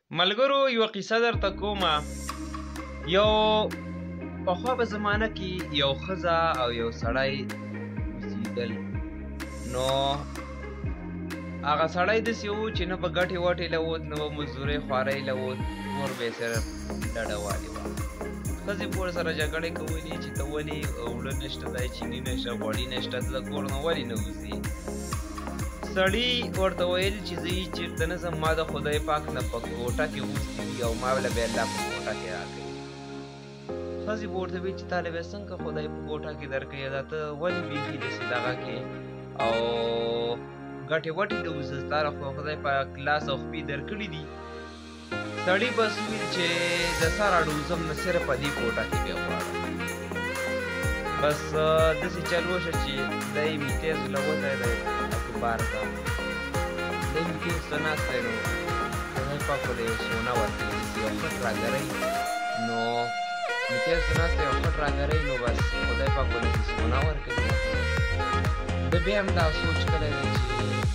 ملګرو یوه قصه درته کومه. یو پخوا په زمانه کې یو ښځه او یو سړی اوسېدل. نو هغه سړی داسې و چې نه په ګټې وټې له وت، نه په مزدورۍ خوارۍ له وت، مور به یې صرف ډډه والې وه. ښځې به ورسره جګړې کولې چې ته ولې اوړه نشته دی، چیني نشته، غوړي نشته، ته د کور نه ولې نه وځې. سړي ورته ویل چې زه یې چېرته نه ځم، ما د خدای پاک نه په کوټه کې غوښتي دي او ما له به الله په کوټه کې راکوي. ښځې به ورته ویل چې تا له به څنګه خدای په کوټه کې درکوي، دا ته ولې بیخي داسې دغه کې او ګټې وټې ته وځه، ستا له خو خدای پاک لاس او خپې درکړي دي. سړي بس ویل چې د سره ډوزم نه صرف په دې کوټه کې بیا غواړم. بس داسې چل وشه چې دی میتیز له وتی دی بار ته دی میتیز ته ناست دی. نو خدای پاک ورته یو سونه ورکوي، داسې یو خټ راګرئ. نو میتیز ته ناست دی، یو خټ راګرئ. نو بس خدای پاک ورته داسې سونه ورکوي. ده بیا هم دا سوچ کړی دی چې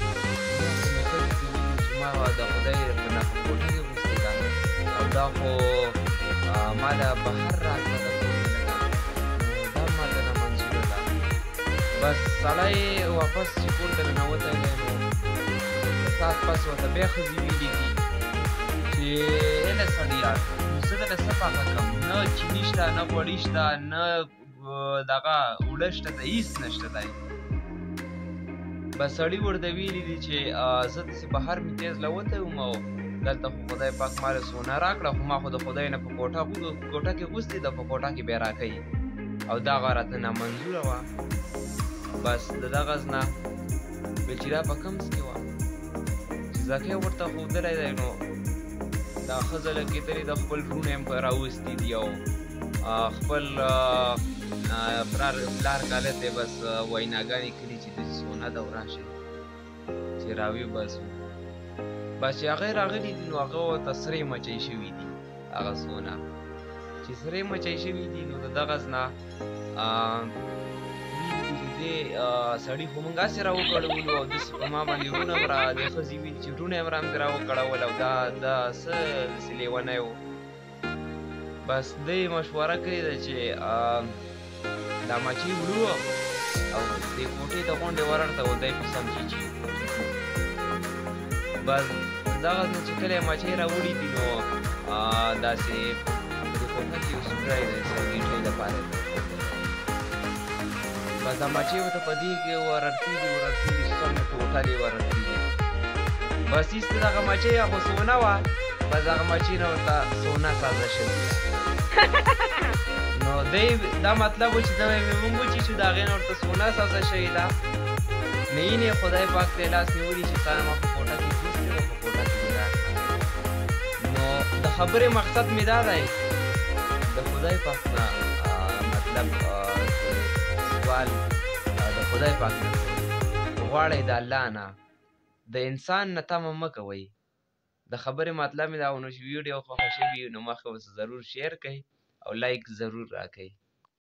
ما د خدای نه په کوټه کې غوښتې ده او دا خو ما له بهر راکړه د کور نه لږه، دا ماته نه منظوره ده. بس سړی واپس چې کور ته ننوتی دی، نو ساعت پس ورته بیا ښځې ویلي دي چې هله سړیه زه دله څه پاکه کړم، نه چیني شته، نه غوړي شته، نه دغه اوړه شته، د هېڅ نشته دی. بس سړي ورته ویلي دي چې زه داسې بهر مې تیز له وتی وم او دلته خو خدای پاک ما له سونه راکړه، خو ما خو د خدای نه په کوټه کې غوښتې ده، په کوټه کې بیا راکوي او دغه راته نامنظوره وه. بس د دغه نه ویل چې دا په کمس کې وه چې زکۍ ورته ښودلی دی. نو دا ښځه لګېدلې ده، خپل وروڼه یې هم راوستي دي او خپل پلار کالت دی بس ویناګانې کړي چې داسې سونه ده او راشئ چې راویې باسو. بس چې هغه یې راغلي دي، نو هغه ورته سرې مچۍ شوي دي. هغه سونه چې سرې مچۍ شوي دي، نو د دغه نه دې سړي خو موږ هسې راوکړولو او داسې په ما باندې وروڼه هم دې ښځې ویلي چې وروڼه یې هم رامې راوکړول او دا څه داسې لیونی و. بس دی مشوره کړې ده چې دا مچۍ وړو او دې کوټې ته غونډې ورړته دی په سمچي چې بس دغه نه چې کله یې مچۍ راوړي دي، نو داسې په دې کوټه کې یو سوری دی سرګیټۍ لپاره دی. بس دا مچۍ ورته په دې کې ورړتېږي څنګه ټوټلې ورړتېږي. بس ایسته دغه مچۍ خو سونه وه، بس دغه مچۍ نه ورته سونه سازه شوې ده. نو دی دا مطلب و چې دا مونږ وچیچو، د هغې نه ورته سونه سازه شوې ده. نو یې خدای پاک ته لاس نیولي چې ستا نه ما په کوټه کې غوښتې ده، په کوټه کې مې راکړه. نو د خبرې مقصد مې دا دی د خدای پاک نه مطلب سوال د خدای پاک نه غواړئ، د الله نه، د انسان نه تمه مه کوئ. د خبرې مطلب مې دا و. نو چې ویډیو خوښه شوي نو مخکې ورسره ضرور شیر کړئ او لایک ضرور راکړئ.